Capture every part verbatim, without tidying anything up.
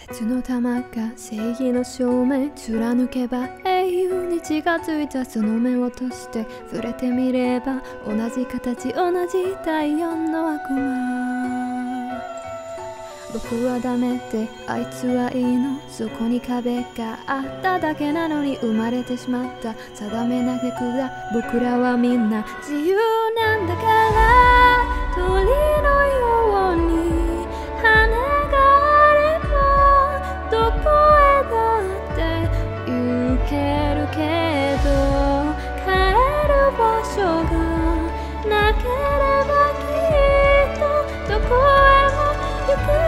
鉄の玉が正義の正面貫けば英雄に近づいたその目を閉じて触れてみれば同じ形同じ第四の悪魔。僕はダメであいつはいいの、そこに壁があっただけなのに生まれてしまった定めなくが僕らはみんな自由なんだから鳥のように羽があればどこへだって行けるけど帰る場所がなければきっとどこへも行け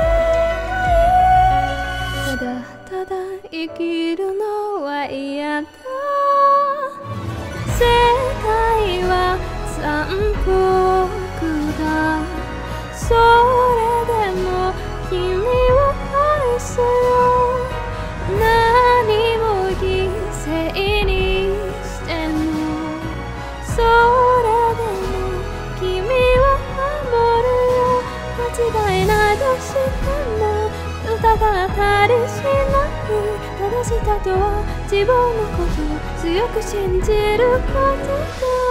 ない。ただただ生きるのは嫌だ。世界は残酷だ。それでも君を愛すよ。何も犠牲にしてもそれでも君を守るよ。間違いないとしても疑ったりしない。正しさとは自分のことを強く信じることだ。